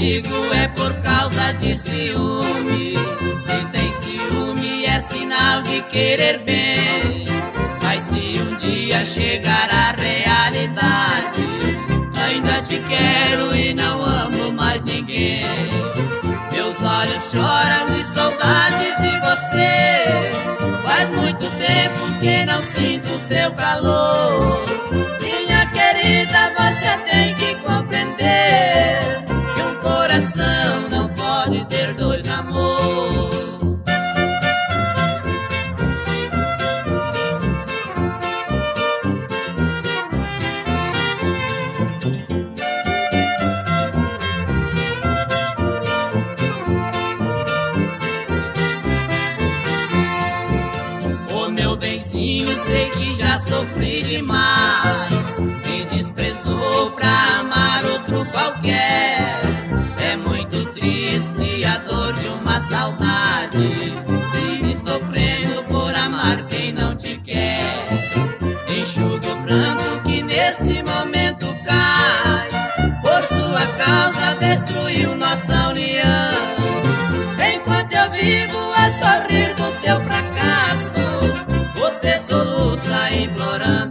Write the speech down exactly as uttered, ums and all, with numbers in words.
digo é por causa de ciúme. Se tem ciúme é sinal de querer bem. Mas se um dia chegar a realidade, ainda te quero e não amo mais ninguém. Meus olhos choram de saudade de você. Faz muito tempo que não sinto seu calor. Minha querida, você tem que compreender que um coração não pode ter dois amores. Sei que já sofri demais, me desprezou pra amar outro qualquer. É muito triste a dor de uma saudade, vive sofrendo por amar quem não te quer. Enxugue o pranto que neste momento cai, por sua causa destruiu nossa união. Enquanto eu vivo a sorrir do seu fracasso, você soluça implorando.